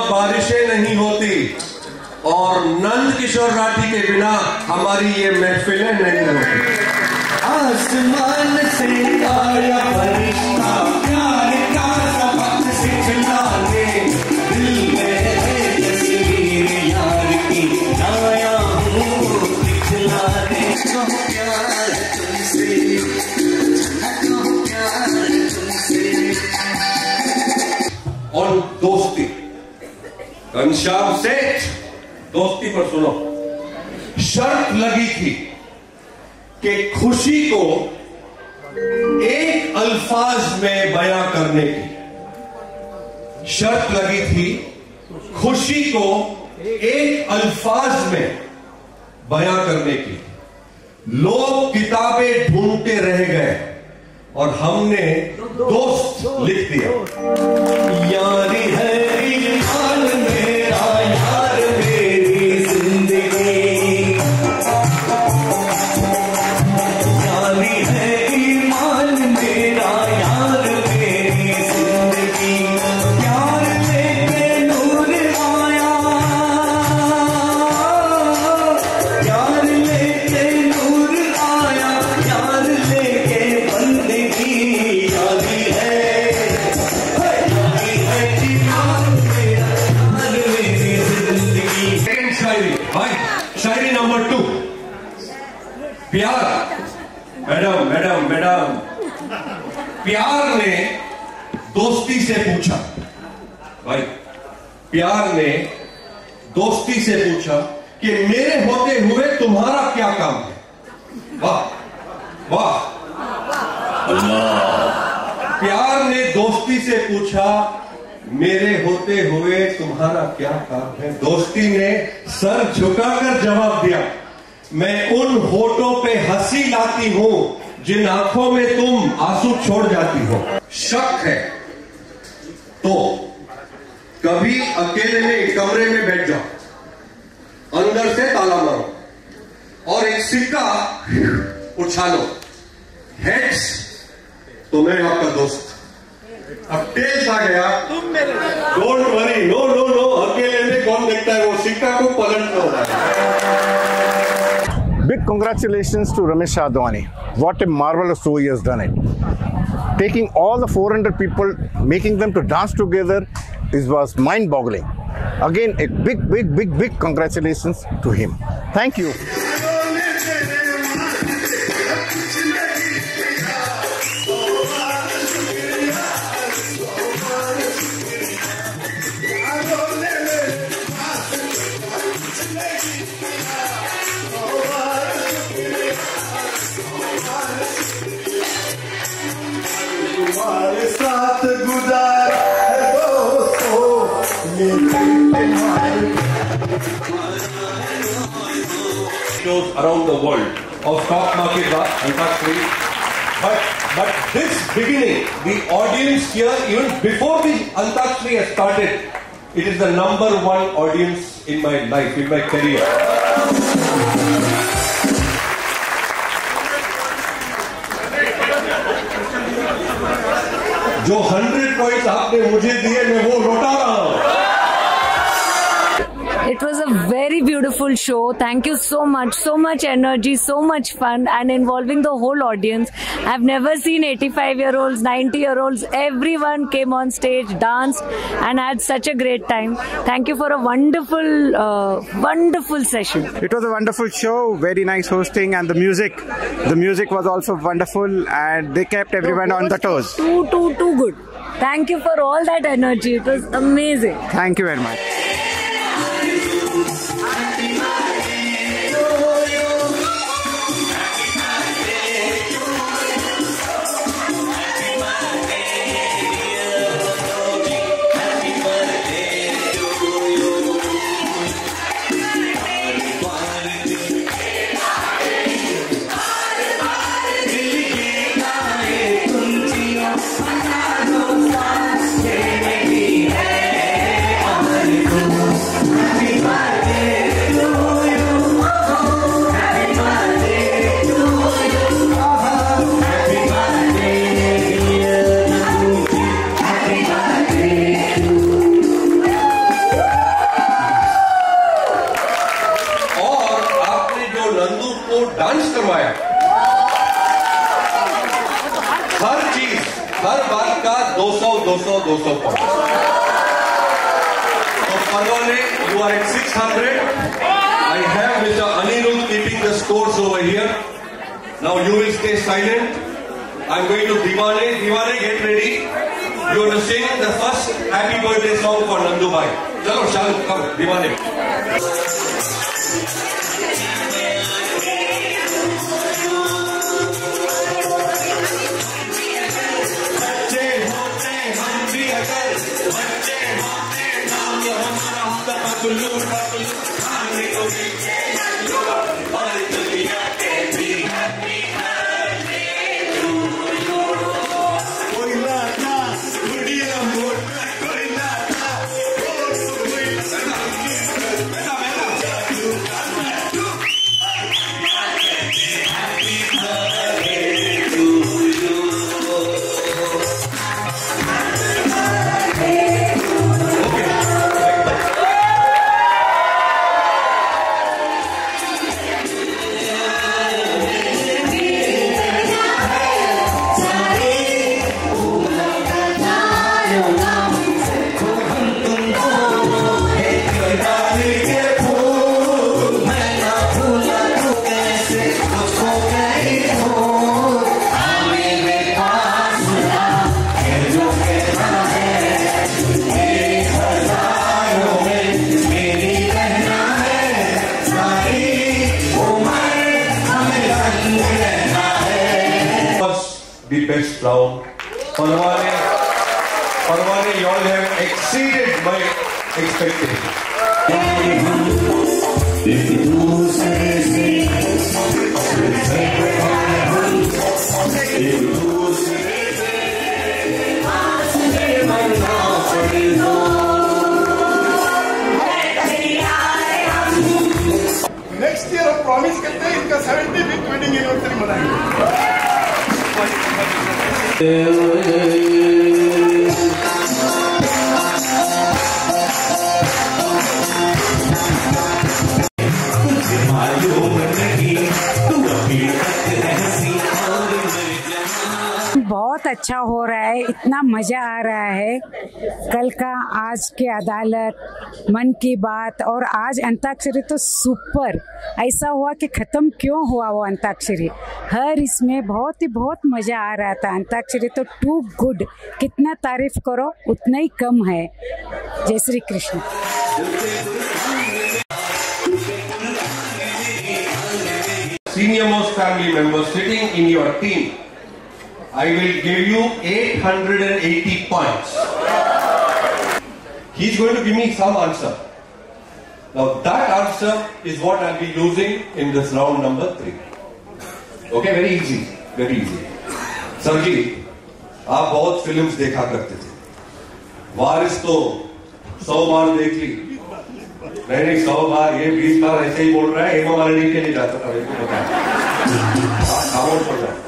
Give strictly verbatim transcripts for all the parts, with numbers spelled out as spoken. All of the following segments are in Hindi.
बारिशें नहीं होती और नंद किशोर राठी के बिना हमारी ये महफिलें नहीं होती। आसमान से आया फरिश्ता प्यार का सबक सिखलाने, दिल में है तस्वीर यार की आया हूँ दिखलाने। कहो प्यार तुमसे, कहो प्यार तुमसे। और दोस्ती, घनश्याम सेठ दोस्ती पर सुनो। शर्त लगी थी कि खुशी को एक अल्फाज में बयां करने की शर्त लगी थी, खुशी को एक अल्फाज में बयां करने की। लोग किताबें ढूंढते रह गए और हमने दोस्त लिख दिया। यारी है ईमान मेरा यार मेरी जिंदगी, यारी है ईमान मेरा यार मेरी जिंदगी। प्यार लेके नूर आया, प्यार लेके नूर आया, यार लेके बंदगी। यारी है, यारी है ईमान मेरा यार मेरी जिंदगी। सेकंड शायरी भाई, शायरी नंबर टू। प्यार, मैडम मैडम मैडम प्यार ने दोस्ती से पूछा, भाई प्यार ने दोस्ती से पूछा कि मेरे होते हुए तुम्हारा क्या काम है। वाह वाह, प्यार ने दोस्ती से पूछा मेरे होते हुए तुम्हारा क्या काम है। दोस्ती ने सर झुकाकर जवाब दिया, मैं उन होठों पे हंसी लाती हूं जिन आंखों में तुम आंसू छोड़ जाती हो। शक है तो कभी अकेले में एक कमरे में बैठ जाओ, अंदर से ताला मारो और एक सिक्का उछालो। हेड्स तो मैं आपका दोस्त, अब टेल्स आ गया तुम मेरे। Don't worry, no no no, अकेले में कौन देखता है, वो सिक्का को पलटना होता है। Big congratulations to Ramesh Advani. What a marvelous show he has done it. Taking all the four hundred people, making them to dance together, it was mind-boggling. Again, a big, big, big, big congratulations to him. Thank you. तुम्हारे साथ गुजारा है दोस्तों shows around the world of stock market Antakshari, but but this beginning, the audience here, even before the Antakshari has started, it is the number one audience in my life, in my career. जो हंड्रेड पॉइंट्स आपने मुझे दिए मैं वो लौटा रहा हूँ। It was a very beautiful show. Thank you so much. So much energy, so much fun, and involving the whole audience. I've never seen eighty-five year olds, ninety year olds. Everyone came on stage, danced, and had such a great time. Thank you for a wonderful, uh, wonderful session. It was a wonderful show, very nice hosting, and the music. The music was also wonderful, and they kept everyone on the toes. Too, too, too good. Thank you for all that energy. It was amazing. Thank you very much. दो सौ पॉइंट। तो परवाने, you are at six hundred. I have Mister Anirudh keeping the scores over here. Now you will stay silent. I'm going to Divane. Divane, get ready. You are to sing the first happy birthday song for Nandu Bhai. Chalo, Shalu, come, Divane. The best round. Parwane, Parwane, you all have exceeded my expectations. Next year हम प्रॉमिस करते हैं इनका सेवेंटी फिफ्थ वेडिंग एनिवर्सरी मनाएंगे। बहुत अच्छा हो रहा है, इतना मजा आ रहा है। कल का, आज के अदालत, मन की बात और आज अंताक्षरी तो सुपर। ऐसा हुआ कि खत्म क्यों हुआ वो अंताक्षरी। हर इसमें बहुत ही बहुत मजा आ रहा था। अंताक्षरी तो टू गुड, कितना तारीफ करो उतना ही कम है। जय Shri Krishna. Senior most family members sitting in your team, I will give you eight hundred eighty points. He's going to give me some answer. Now that answer is what I'll be using in this round number three. Okay, very easy, very easy. Sir जी, आप बहुत फिल्म्स देखा करते थे। वारिस तो सौ बार देख ली। नहीं नहीं सौ बार, ये बीस बार ऐसे ही बोल रहा है। हेमा मालिनी के लिए जाता था, मेरे को पता है। खामोश पड़ रहा है।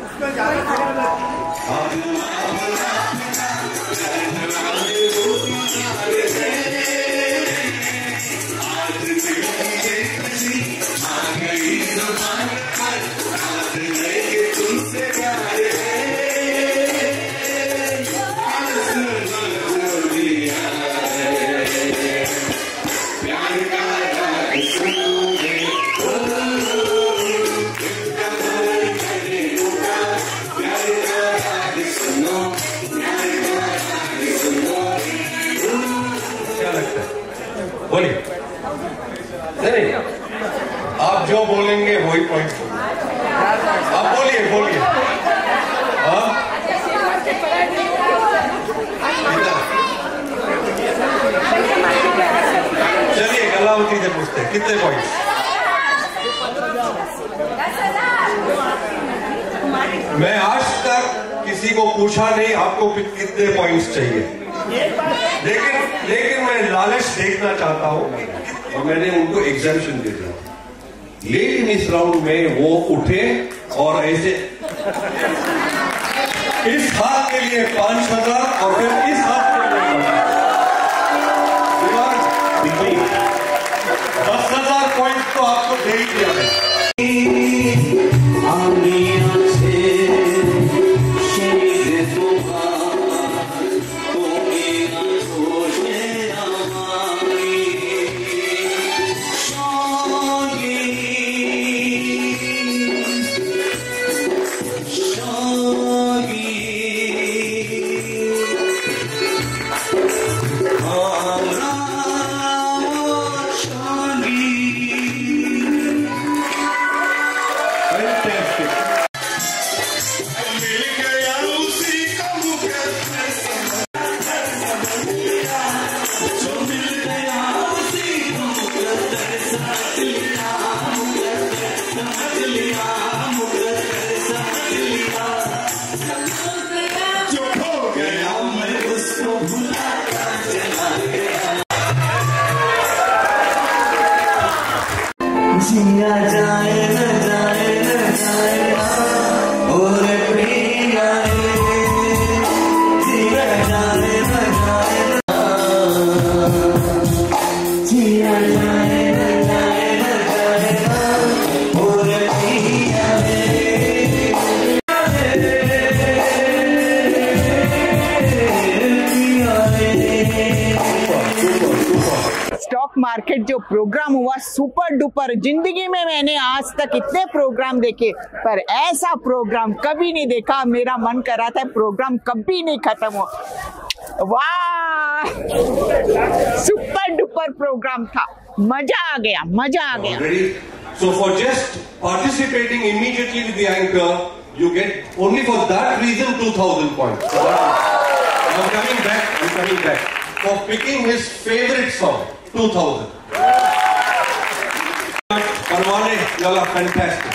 बोलिए। नहीं, आप जो बोलेंगे वही पॉइंट। आप बोलिए बोलिए। हाँ, चलिए कलावती से पूछते हैं कितने पॉइंट। मैं आज तक किसी को पूछा नहीं आपको कितने पॉइंट्स चाहिए, लेकिन लेकिन मैं लालच देखना चाहता हूं और मैंने उनको एग्जामिशन दे दिया। लेकिन इस राउंड में वो उठे और ऐसे इस हाथ के लिए पांच हजार और फिर इस हाथ के लिए दस हजार पॉइंट तो आपको दे ही दिया है। स्टॉक मार्केट जो प्रोग्राम हुआ सुपर डुपर, जिंदगी में मैंने आज तक इतने प्रोग्राम देखे पर ऐसा प्रोग्राम कभी नहीं देखा। मेरा मन कर रहा था प्रोग्राम कभी नहीं खत्म हो। वाह, सुपर डुपर प्रोग्राम था, मजा आ गया, मजा आ गया। So for just participating immediately with the anchor, you get only for that reason two thousand points. I'm coming back. I'm coming back. For picking his favorite song, two thousand. Parwane, you all are fantastic.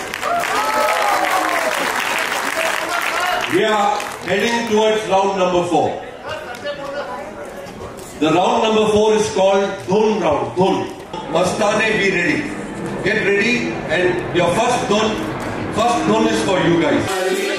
We are heading towards round number four. The round number four is called Dhun round. Dhun. Mastane, be ready. Get ready, and your first dhun, first dhun is for you guys.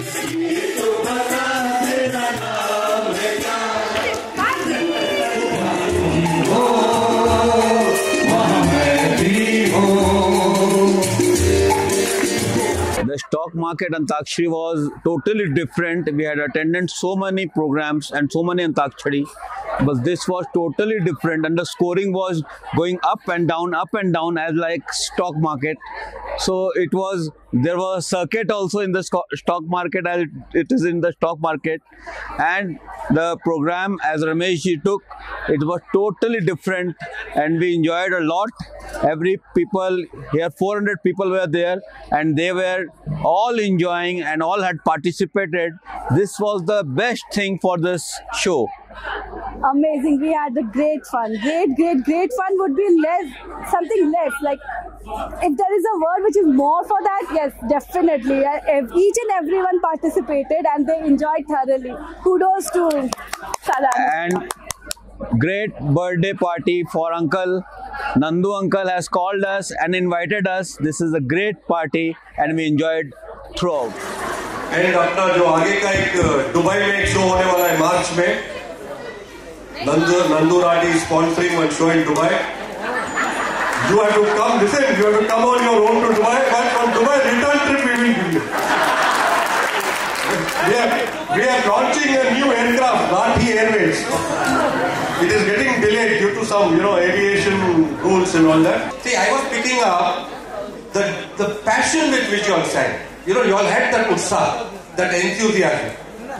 The stock market Antakshari was totally different. We had attended so many programs and so many Antakshari, but this was totally different, and the scoring was going up and down, up and down as like stock market. So it was, there was a circuit also in the stock market as it is in the stock market, and the program as Ramesh ji took, it was totally different, and we enjoyed a lot. Every people here, four hundred people were there, and they were all enjoying and all had participated. This was the best thing for this show. Amazing. We had the great fun. Great, great, great fun would be less, something less. Like, if there is a word which is more for that, yes, definitely. Each and everyone participated and they enjoyed thoroughly. Kudos to Salam. And great birthday party for Uncle. Nandu uncle has called us and invited us. This is a great party and we enjoyed throughout. And अपना जो आगे का एक दुबई में एक शो होने वाला है मार्च में, Nandu Nandu Rathi is sponsoring one show in Dubai. You have to come. Listen, you have to come on your own to Dubai. But from Dubai return trip we will give you. We are we are launching a new aircraft, Rathi Airways. It is getting delayed due to some, you know, aviation rules and all that. See, I was picking up the the passion with which you all sang. You know, you all had that utsah, that enthusiasm.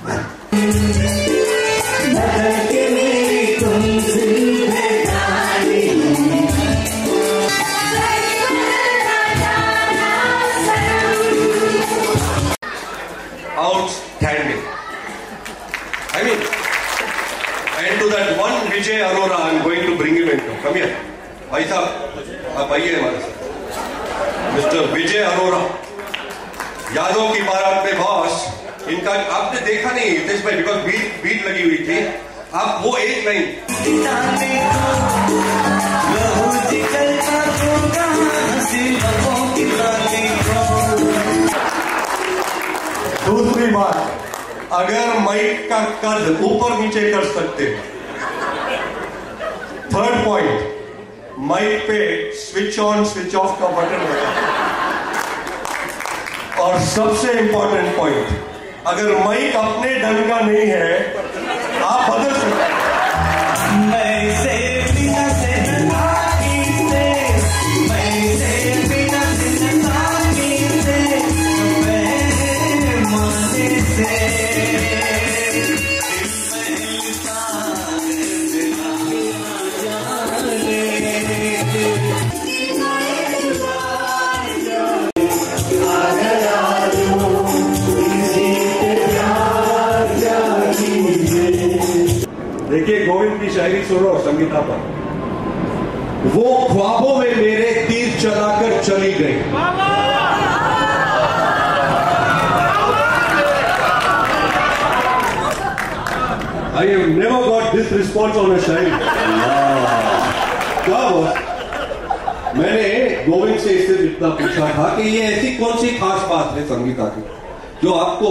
Outstanding. I mean, and to that one Vijay Arora, I'm going to bring him into. Come here. Bhai sahab, aap aaiye hamare saath. Mister Vijay Arora. यादों की बारात में बॉस, इनका आपने देखा नहीं हितेश भाई, बिकॉज बीट बीट लगी हुई थी. आप वो एक लाइन, दूसरी बात, अगर माइक का कद ऊपर नीचे कर सकते, थर्ड पॉइंट, माइक पे स्विच ऑन स्विच ऑफ का बटन होगा. और सबसे इंपॉर्टेंट पॉइंट, अगर माइक अपने ढंग का नहीं है, आप बदल सकते हैं. देखिए गोविंद की शायरी सुनो संगीता पर. वो ख्वाबों में मेरे तीर चलाकर चली गई, I have never got this response on a शायरी. क्या हुआ? मैंने गोविंद से इससे इतना पूछा था कि ये ऐसी कौन सी खास बात है संगीता की जो आपको,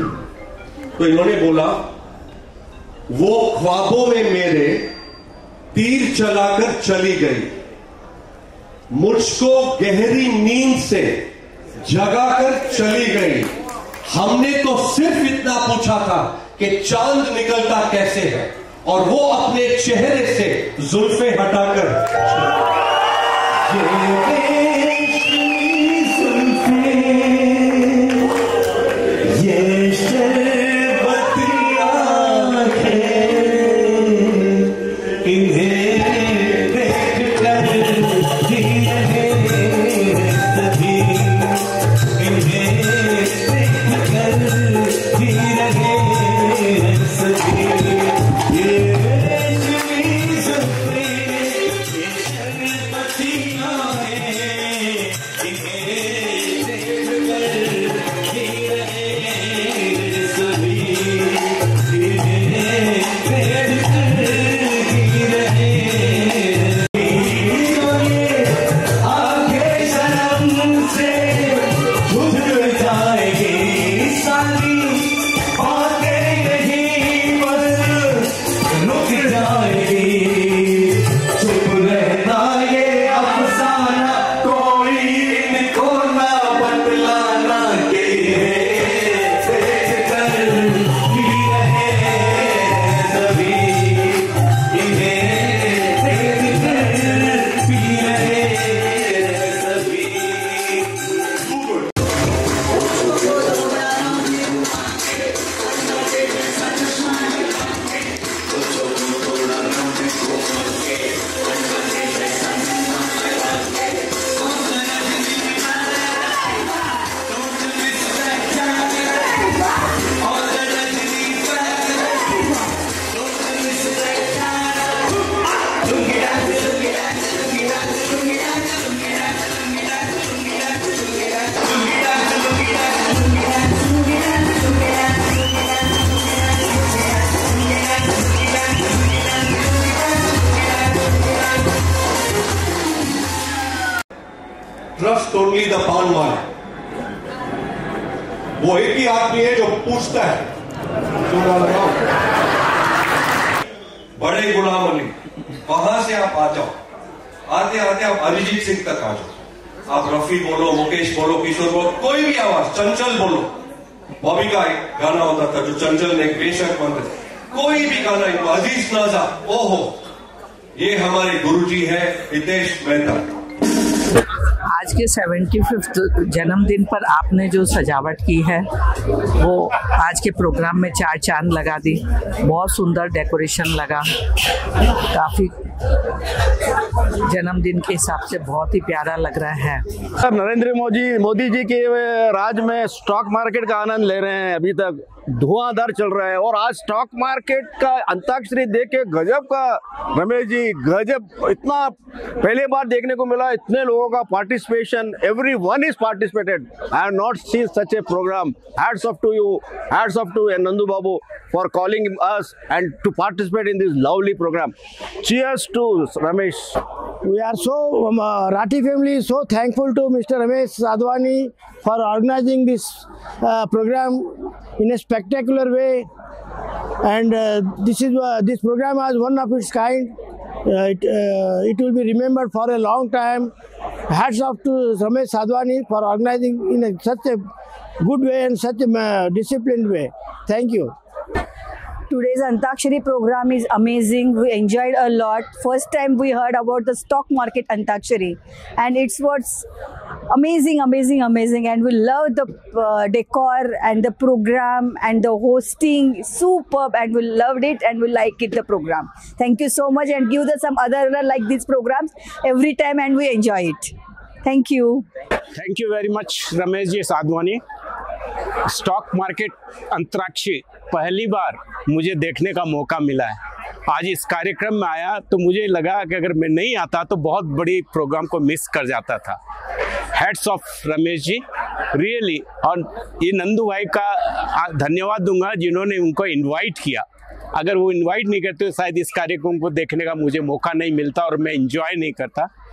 तो इन्होंने बोला वो ख्वाबों में मेरे तीर चलाकर चली गई, मुझको गहरी नींद से जगाकर चली गई। हमने तो सिर्फ इतना पूछा था कि चांद निकलता कैसे है, और वो अपने चेहरे से जुल्फे हटाकर ट्रस्ट ओनली द पान वाला। वो एक ही आदमी है जो पूछता है चूड़ा लगाओ। बड़े गुलाम अली, वहां से आप आ जाओ, आते आते आप अरिजीत सिंह तक आ जाओ। आप रफी बोलो, मुकेश बोलो, किशोर बोलो, कोई भी आवाज, चंचल बोलो। बॉबी का एक गाना होता था जो चंचल ने एक बेशक बंद, कोई भी गाना, इनको अजीज नाजा, ओहो, ये हमारे गुरुजी है हितेश मेहता। आज के सेवेंटी फिफ्थ जन्मदिन पर आपने जो सजावट की है वो आज के प्रोग्राम में चार चांद लगा दी। बहुत सुंदर डेकोरेशन लगा, काफ़ी जन्मदिन के हिसाब से बहुत ही प्यारा लग रहा है। सर नरेंद्र मोदी मोदी जी के राज में स्टॉक मार्केट का आनंद ले रहे हैं। अभी तक धुआंधार चल रहा है और आज स्टॉक मार्केट का अंताक्षरी देख के गजब का रमेश जी, गजब, इतना पहले बार देखने को मिला, इतने लोगों का participation, everyone is participated. I have not seen such a program. Hats off to you, hats off to Nandu Babu for calling us and to participate in this lovely program. Cheers to Ramesh. We are so, um, uh, Rathi family is so thankful to Mister Ramesh Sadhwani for organizing this uh, program in a spectacular way. And uh, this is uh, this program has one of its kind. Uh, it, uh, it will be remembered for a long time. Hats off to Ramesh Sadhwani for organizing in a, such a good way and such a uh, disciplined way. Thank you. Today's Antakshari program is amazing. We enjoyed a lot. First time we heard about the stock market Antakshari, and it's what's amazing, amazing, amazing. And we love the uh, decor and the program and the hosting. Superb, and we loved it, and we like it, the program. Thank you so much, and give us some other like these programs every time, and we enjoy it. Thank you. Thank you very much, Ramesh ji Sadhwani. Stock market अंतराक्षी पहली बार मुझे देखने का मौका मिला है। आज इस कार्यक्रम में आया तो मुझे लगा कि अगर मैं नहीं आता तो बहुत बड़ी प्रोग्राम को मिस कर जाता था। Hats off Ramesh ji, really. और ये नंदू भाई का धन्यवाद दूंगा जिन्होंने उनको इनवाइट किया। अगर वो इनवाइट नहीं करते तो शायद इस कार्यक्रम को देखने का मुझे मौका नहीं मिलता और मैं एंजॉय नहीं करता।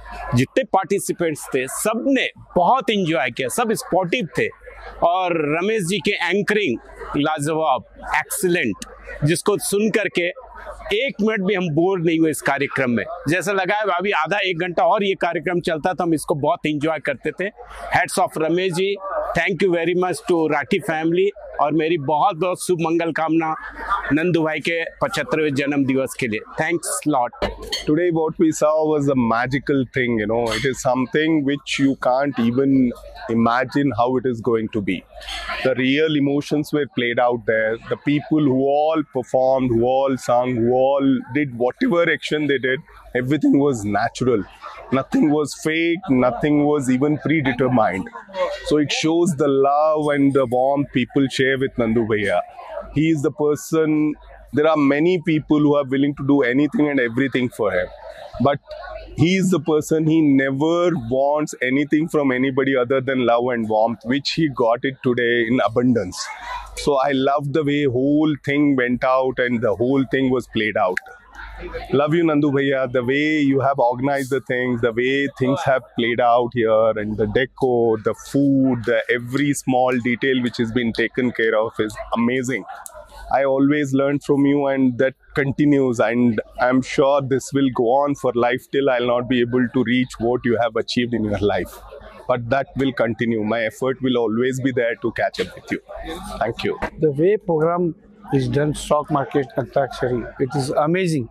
जितने पार्टिसिपेंट्स थे सब ने बहुत एंजॉय किया, सब स्पोर्टिव थे और रमेश जी के एंकरिंग लाजवाब, एक्सीलेंट, जिसको सुन करके एक मिनट भी हम बोर नहीं हुए इस कार्यक्रम में। जैसा लगा है अभी आधा एक घंटा और ये कार्यक्रम चलता तो हम इसको बहुत एंजॉय करते थे। Hats off Ramesh ji, thank you very much to Rathi family और मेरी बहुत बहुत शुभ मंगल कामना नंदू भाई के पचहत्तरवें जन्म दिवस के लिए। Thanks lot. Today what we saw was a magical thing, you know, it is something which you can't even imagine how it is going to be. The real emotions were played out there. The people who all performed, who all sung, who all did whatever action they did, everything was natural. Nothing was fake, nothing was even predetermined. So it shows the love and the warmth people share with Nandu Bhaiya. He is the person, there are many people who are willing to do anything and everything for him. But he is the person, he never wants anything from anybody other than love and warmth, which he got it today in abundance. So I love the way whole thing went out and the whole thing was played out. Love you Nandu Bhaiya, the way you have organized the things, the way things have played out here, and the decor, the food, the every small detail which has been taken care of is amazing. I always learn from you and that continues, and I'm sure this will go on for life till I'll not be able to reach what you have achieved in your life. But that will continue. My effort will always be there to catch up with you. Thank you. The way program is done, stock market Antakshari, it is amazing.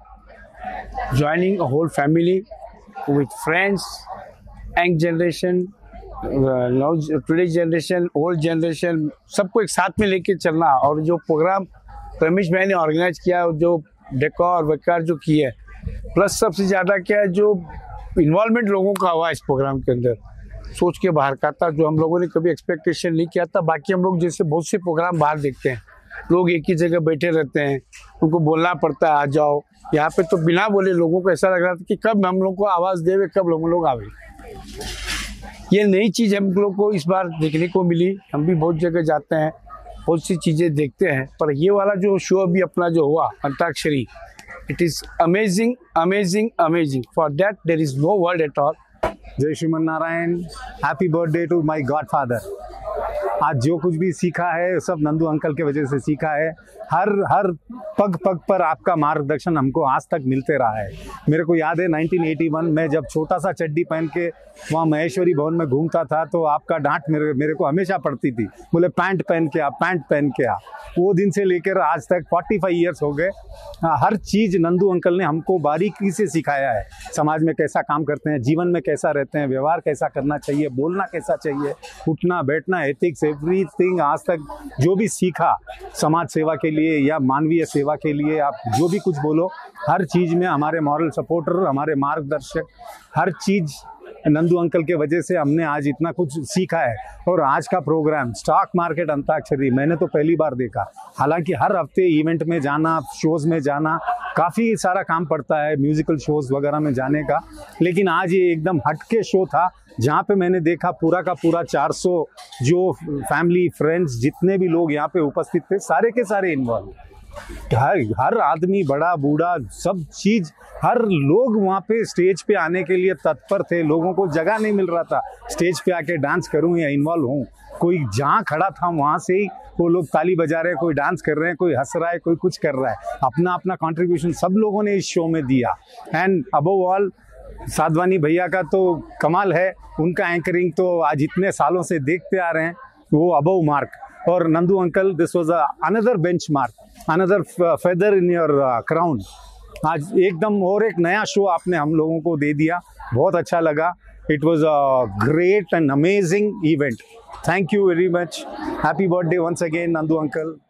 Joining a whole family with friends, young generation, uh, now today's generation, old generation, सबको एक साथ में लेके चलना। और जो प्रोग्राम रमेश भाई ने ऑर्गेनाइज किया, जो डेकोर वेकार जो किया, प्लस सबसे ज़्यादा क्या है जो इन्वॉल्वमेंट लोगों का हुआ इस प्रोग्राम के अंदर, सोच के बाहर का था, जो हम लोगों ने कभी एक्सपेक्टेशन नहीं किया था। बाकी हम लोग जैसे बहुत से प्रोग्राम बाहर देखते हैं, लोग एक ही जगह बैठे रहते हैं, उनको बोलना पड़ता है आ जाओ। यहाँ पे तो बिना बोले लोगों को ऐसा लग रहा था कि कब हम लोग को आवाज़ देवे, कब हम लोग आवे। ये नई चीज़ हम लोग को इस बार देखने को मिली। हम भी बहुत जगह जाते हैं, बहुत सी चीज़ें देखते हैं, पर ये वाला जो शो अभी अपना जो हुआ अंताक्षरी, it is amazing amazing amazing. For that there is no word at all. जय Shriman Narayan. Happy birthday to my godfather. आज जो कुछ भी सीखा है सब नंदू अंकल के वजह से सीखा है। हर हर पग पग पर आपका मार्गदर्शन हमको आज तक मिलते रहा है। मेरे को याद है नाइनटीन एटी वन में जब छोटा सा चड्डी पहन के वहाँ महेश्वरी भवन में घूमता था तो आपका डांट मेरे मेरे को हमेशा पड़ती थी, बोले पैंट पहन के आ, पैंट पहन के आ। वो दिन से लेकर आज तक पैंतालीस इयर्स हो गए। हर चीज़ नंदू अंकल ने हमको बारीकी से सिखाया है। समाज में कैसा काम करते हैं, जीवन में कैसा रहते हैं, व्यवहार कैसा करना चाहिए, बोलना कैसा चाहिए, उठना बैठना, एथिक्स, एवरीथिंग। आज तक जो भी सीखा समाज सेवा के लिए या मानवीय सेवा के लिए, आप जो भी कुछ बोलो, हर चीज़ में हमारे मॉरल सपोर्टर, हमारे मार्गदर्शक, हर चीज़ नंदू अंकल के वजह से हमने आज इतना कुछ सीखा है। और आज का प्रोग्राम स्टॉक मार्केट अंताक्षरी मैंने तो पहली बार देखा। हालांकि हर हफ्ते इवेंट में जाना, शोज़ में जाना, काफ़ी सारा काम पड़ता है म्यूज़िकल शोज़ वगैरह में जाने का, लेकिन आज ये एकदम हटके शो था जहाँ पे मैंने देखा पूरा का पूरा चार सौ जो फैमिली फ्रेंड्स जितने भी लोग यहाँ पे उपस्थित थे, सारे के सारे इन्वॉल्व। हर हर आदमी, बड़ा बूढ़ा, सब चीज़, हर लोग वहाँ पे स्टेज पे आने के लिए तत्पर थे। लोगों को जगह नहीं मिल रहा था स्टेज पे आके डांस करूँ या इन्वॉल्व हूँ। कोई जहाँ खड़ा था वहाँ से ही वो लोग ताली बजा रहे हैं, कोई डांस कर रहे हैं, कोई हंस रहा है, कोई कुछ कर रहा है। अपना अपना कंट्रीब्यूशन सब लोगों ने इस शो में दिया। एंड अबव ऑल साधवानी भैया का तो कमाल है, उनका एंकरिंग तो आज इतने सालों से देखते आ रहे हैं, वो अबव मार्क। और Nandu uncle, this was another benchmark, another feather in your crown. आज एकदम और एक नया शो आपने हम लोगों को दे दिया, बहुत अच्छा लगा। It was a great and amazing event. Thank you very much. Happy birthday once again Nandu uncle.